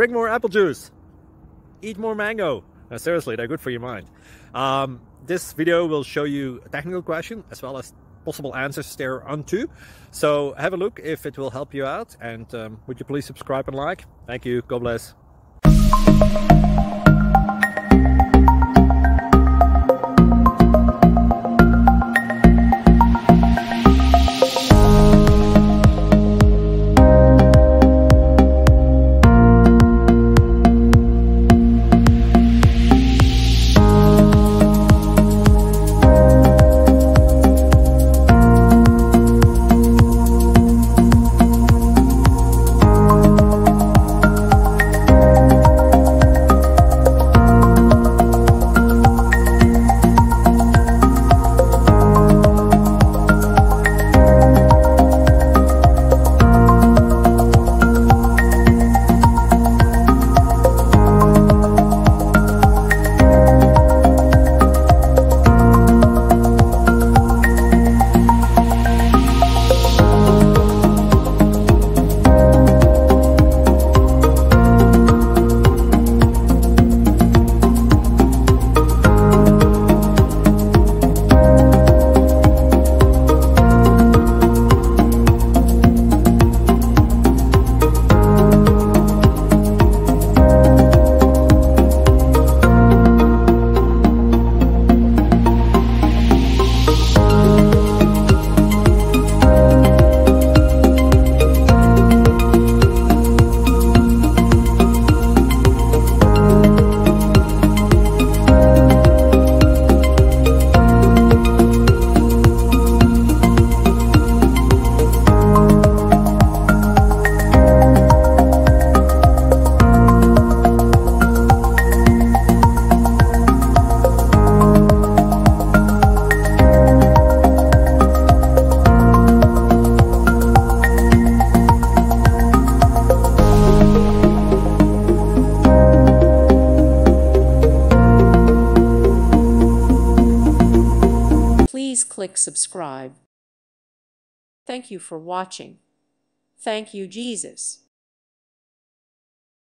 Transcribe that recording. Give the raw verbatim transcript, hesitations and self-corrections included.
drink more apple juice, eat more mango. No, seriously, they're good for your mind. Um, this video will show you a technical question as well as possible answers there onto. So have a look if it will help you out, and um, would you please subscribe and like? Thank you. God bless. Please click subscribe. Thank you for watching. Thank you, Jesus.